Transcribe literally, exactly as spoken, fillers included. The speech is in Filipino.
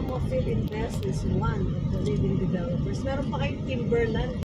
mo, Filinvest is one of the leading developers. Meron pa kayong Timberland.